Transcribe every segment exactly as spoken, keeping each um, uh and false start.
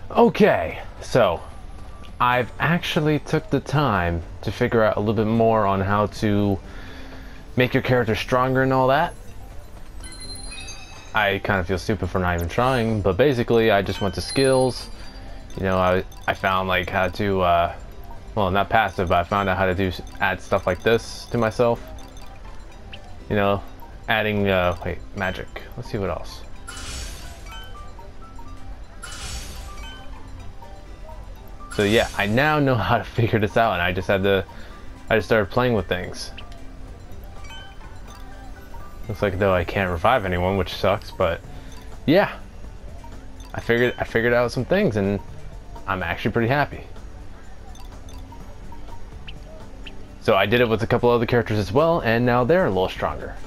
Okay, so I've actually took the time to figure out a little bit more on how to make your character stronger and all that. I kind of feel stupid for not even trying, but basically I just went to skills. You know, I, I found like how to, uh, well, not passive, but I found out how to do add stuff like this to myself. You know, adding, uh, wait, magic. Let's see what else. So yeah, I now know how to figure this out, and I just had to, I just started playing with things. Looks like though I can't revive anyone, which sucks, but yeah. I figured I figured out some things and I'm actually pretty happy. So I did it with a couple other characters as well, and now they're a little stronger.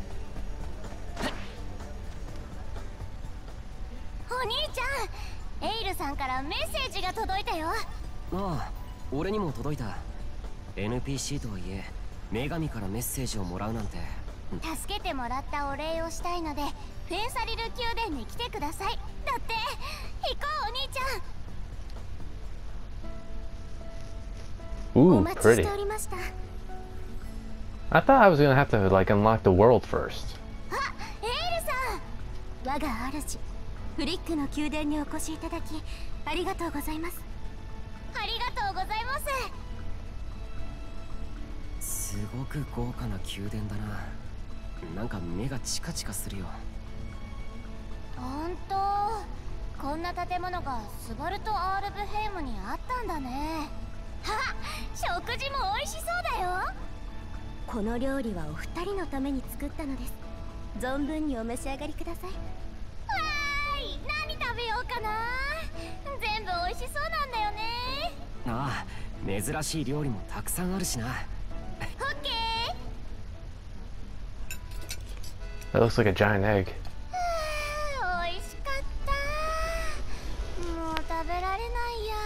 お兄ちゃん、エイルさんからメッセージが届いたよ。ああ、俺にも届いた。エヌピーシー とはいえ、女神からメッセージをもらうなんて。助けてもらったお礼をしたいので、フェンサリル宮殿に来てください。だって、行こうお兄ちゃん。 Ooh, pretty. I thought I was gonna have to like unlock the world first. あ、エイルさん。我が主、フリックの宮殿にお越しいただき、ありがとうございます。ありがとうございます。すごく豪華な宮殿だな。なんか目がチカチカするよ。本当、こんな建物がスバルト・アールブヘイムにあったんだね。 あ、食事も美味しそうだよ。この料理はお二人のために作ったのです。存分にお召し上がりください。わーい、何食べようかな。全部美味しそうなんだよね。ああ、珍しい料理もたくさんあるしな。オッケー。 That looks like a giant egg. 美味しかった。もう食べられないや。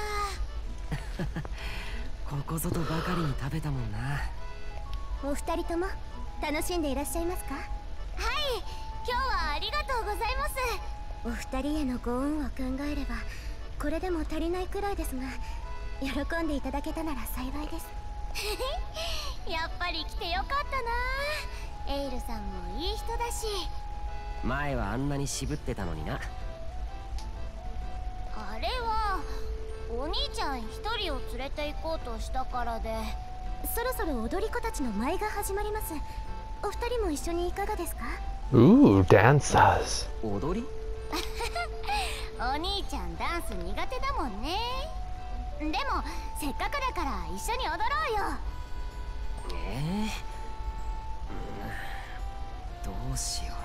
ここぞとばかりに食べたもんな。お二人とも楽しんでいらっしゃいますか？はい、今日はありがとうございます。お二人へのご恩を考えればこれでも足りないくらいですが、喜んでいただけたなら幸いです。やっぱり来てよかったな。エイルさんもいい人だし。前はあんなに渋ってたのにな。あれはお兄ちゃん一人を連れて行こうとしたからで。そろそろ踊り子たちの舞が始まります。お二人も一緒にいかがですか？ Ooh, dancers. 踊り？お兄ちゃんダンス苦手だもんね。でもせっかくだから一緒に踊ろうよ。えー、どうしよ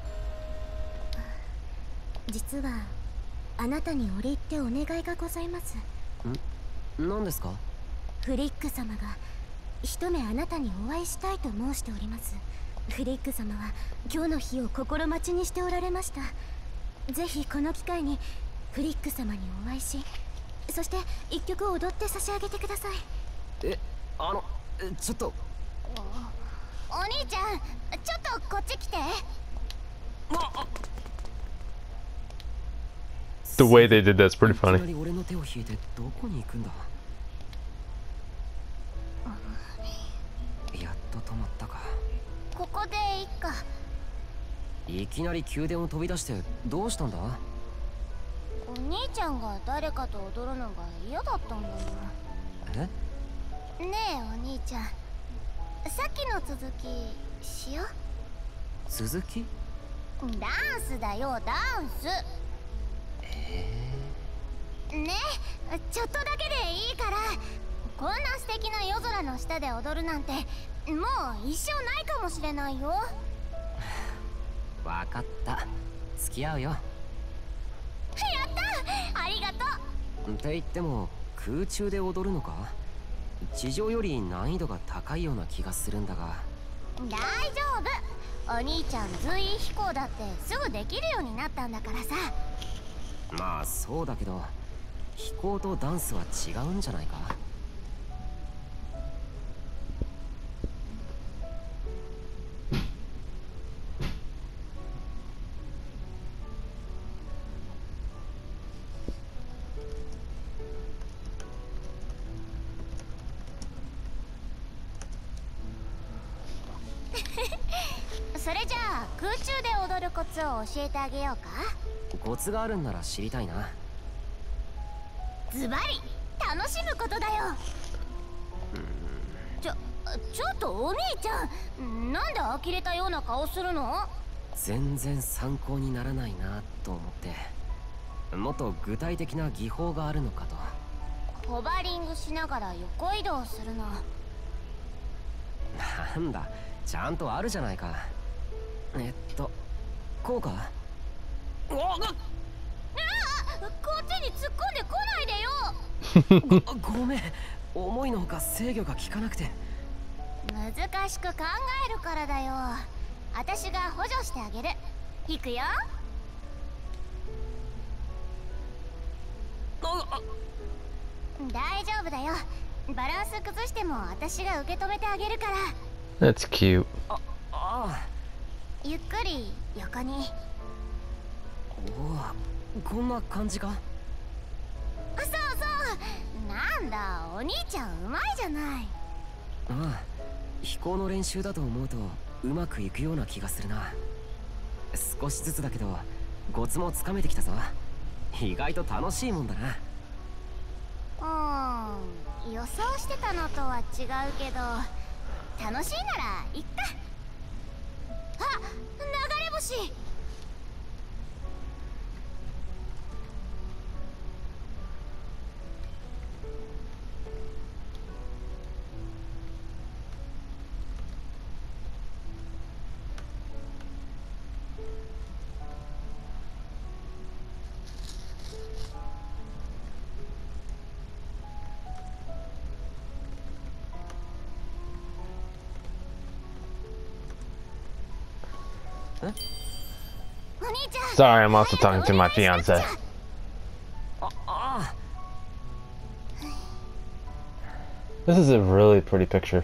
う。実はあなたに折り入ってお願いがございます。ん？何ですか？フリック様が一目あなたにお会いしたいと申しております。フリック様は今日の日を心待ちにしておられました。ぜひこの機会にフリック様にお会いし、そして一曲踊って差し上げてください。え、あの、ちょっと。お兄ちゃん、ちょっとこっち来て。あ、 The way they did that's pretty funny. 俺の手を引いてどこに行くんだ。やっと止まったか。ここでいいか。いきなり宮殿を飛び出してどうしたんだ？お兄ちゃんが誰かと踊るのが嫌だったんだもん。え？ねえお兄ちゃん、さっきの続きしよう。続き？ダンスだよ、ダンス。ねえ、ちょっとだけでいいから。こんな素敵な夜空の下で踊るなんてもう一生ないかもしれないよ。わかった、付き合うよ。やった、ありがとう。って言っても空中で踊るのか？地上より難易度が高いような気がするんだが。大丈夫、お兄ちゃん随意飛行だってすぐできるようになったんだからさ。まあそうだけど飛行とダンスは違うんじゃないか？ それじゃあ空中で踊るコツを教えてあげようか。 コツがあるんなら知りたいな。 ズバリ楽しむことだよ。ちょちょっとお兄ちゃん、なんで呆れたような顔するの？ 全然参考にならないなと思って、もっと具体的な技法があるのかと。 ホバリングしながら横移動するの。 なんだ、ちゃんとあるじゃないか。えっとこうか。おっ、 ああ、こっちに突っ込んでこないでよ。 ご, ごめん、思いのほか制御が効かなくて。 難しく考えるからだよ。私が補助してあげる。いくよ。大丈夫だよ。バランス崩しても私が受け止めてあげるから。 That's cute. ああ、 ゆっくり横に。 おお、こんな感じか。 そうそう、なんだお兄ちゃんうまいじゃない。 ああ、飛行の練習だと思うとうまくいくような気がするな。少しずつだけどコツもつかめてきたぞ。意外と楽しいもんだな。 うーん、予想してたのとは違うけど楽しいならいっか。あ、流れ星。お兄ちゃん。 Sorry, I'm also talking to my fiance. ああ、 This is a really pretty picture.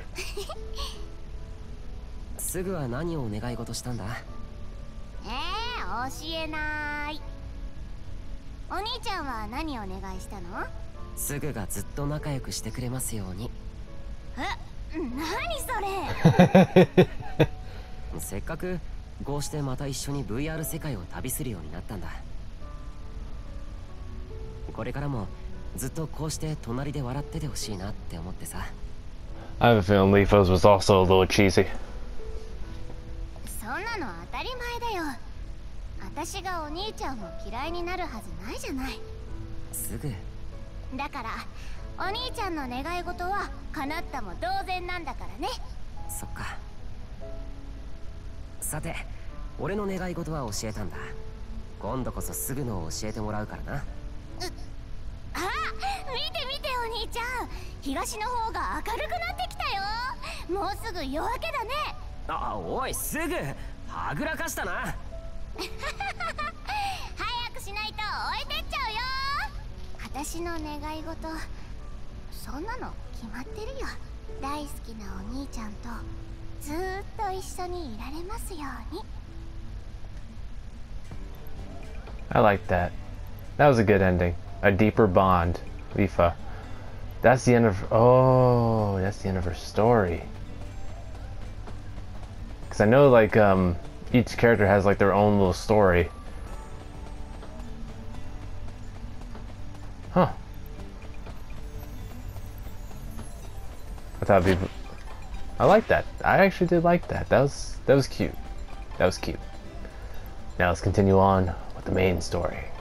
すぐは何をお願い事したんだ？ えー、教えない。お兄ちゃんは何お願いしたの？ すぐがずっと仲良くしてくれますように。 え、何それ？ せっかくこうしてまた一緒に ブイアール 世界を旅するようになったんだ。これからもずっとこうして隣で笑っててほしいなって思ってさ。 I have a feeling Leafos was also a little cheesy. そんなの当たり前だよ。私がお兄ちゃんを嫌いになるはずないじゃない。 すぐだからお兄ちゃんの願い事は叶ったも同然なんだからね。 そっか。さて、俺の願い事は教えたんだ。今度こそすぐのを教えてもらうからな。 あ、見て見てお兄ちゃん、東の方が明るくなってきたよ。もうすぐ夜明けだね。 あ、おい、すぐはぐらかしたな。 早くしないと置いてっちゃうよ。私の願い事、そんなの決まってるよ。大好きなお兄ちゃんとずーっと一緒にいられますように。 I like that. That was a good ending. A deeper bond, Lifa. That's the end of. Oh, that's the end of her story. Because I know, like, um, each character has like their own little story. Huh. I thought it'd be. I like that. I actually did like that. That was that was cute. That was cute. Now let's continue on with the main story.